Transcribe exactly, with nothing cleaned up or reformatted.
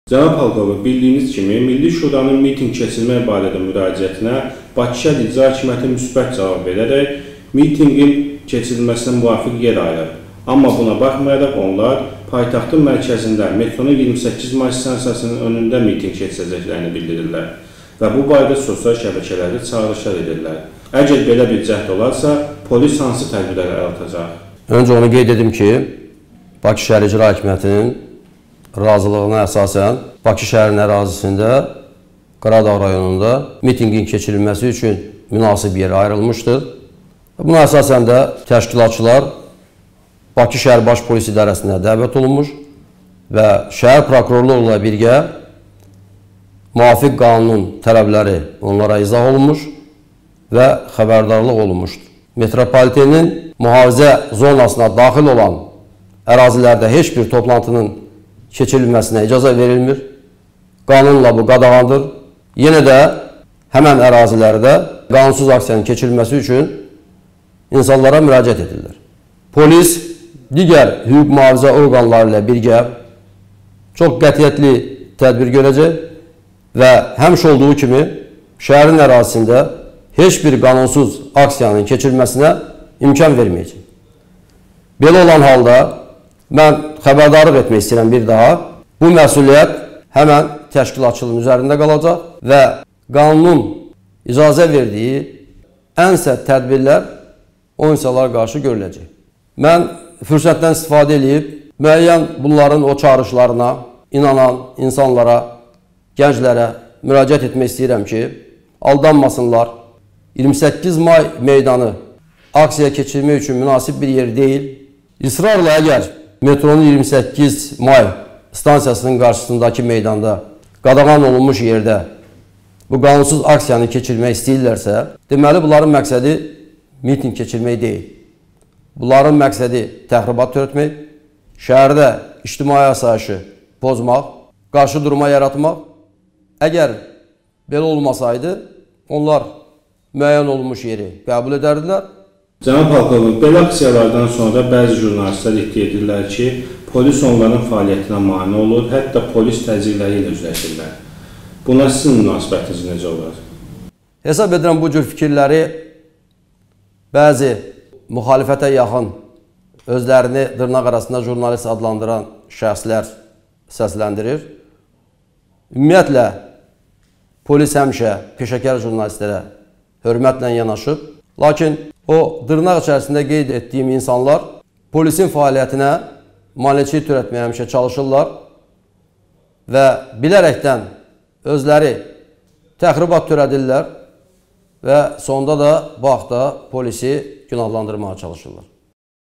Cənab Polkovnik, bildiyiniz kimi, Milli Şuranın miting keçirmək barədə müraciətinə Bakı şəhər İcra Hakimiyyəti müsbət cavab verərək mitingin keçirilməsinə müvafiq yer ayırır. Amma buna baxmayaraq onlar paytaxtın mərkəzində metronun iyirmi səkkiz may stansiyasının önündə miting keçirəcəklərini bildirirlər və bu barədə sosial şəbəkələrdə çağırışlar edirlər. Əgər belə bir cəhd olarsa, polis hansı tədbirlər alacaq? Öncə onu qeyd edim ki, Bakı şəhər İcra Hakimiyyətinin razılığına əsasən Bakı şəhərinin ərazisində Qaradağ rayonunda mitingin keçirilməsi üçün münasib yer ayrılmışdır. Buna əsasən də təşkilatçılar Bakı şəhər Baş Polis İdarəsinə dəvət olunmuş və şəhər prokurorluğu ilə birgə müvafiq qanunun tələbləri onlara izah olunmuş və xəbərdarlıq olunmuşdur. Metropolitenin mühafizə zonasına daxil olan ərazilərdə heç bir toplantının keçirilməsinə icazə verilmir. Qanunla bu qadağandır. Yenə də həmən ərazilərdə qanunsuz aksiyanın keçirilməsi üçün insanlara müraciət edirlər. Polis digər hüquq mühafizə orqanları ilə birgə çox qətiyyətli tədbir görəcək və həmişə olduğu kimi şəhərin ərazisində heç bir qanunsuz aksiyanın keçirilməsinə imkan verməyəcək. Belə olan halda mən xəbərdarlıq etmək istəyirəm bir daha. Bu məsuliyyət həmən təşkilatçılığın üzərində qalacaq və qanunun icazə verdiyi ən sərt tədbirlər o insanlara qarşı görüləcək. Mən fürsətdən istifadə edib müəyyən bunların o çağrışlarına inanan insanlara, gənclərə müraciət etmək istəyirəm ki, aldanmasınlar. iyirmi səkkiz may meydanı aksiya keçirmək üçün münasib bir yer deyil. İsrarla əgər metronun iyirmi səkkiz may stansiyasının qarşısındakı meydanda qadağan olunmuş yerdə bu qanunsuz aksiyanı keçirmək istəyirlərsə, deməli bunların məqsədi miting keçirmək deyil. Bunların məqsədi təxribat törətmək, şəhərdə ictimai asayişi pozmaq, qarşı duruma yaratmaq. Əgər belə olmasaydı, onlar müəyyən olunmuş yeri qəbul edərdilər. Cənab Polkovnik, belə aksiyalardan sonra bəzi jurnalistlər iddia edirlər ki, polis onların fəaliyyətinə mane olur, hətta polis təzyiqləri ilə üzləşirlər. Buna sizin münasibətiniz necə olar? Hesab edirəm bu cür fikirləri bəzi müxalifətə yaxın, özlərini dırnaq arasında jurnalist adlandıran şəxslər səsləndirir. Ümumiyyətlə, polis həmişə peşəkar jurnalistlərə hörmətlə yanaşıb, lakin o dırnaq içərisində qeyd etdiyim insanlar polisin fəaliyyətinə maneçilik törətməyə həmişə çalışırlar və bilərəkdən özləri təxribat törədirlər və sonda da bu haqda polisi günahlandırmağa çalışırlar.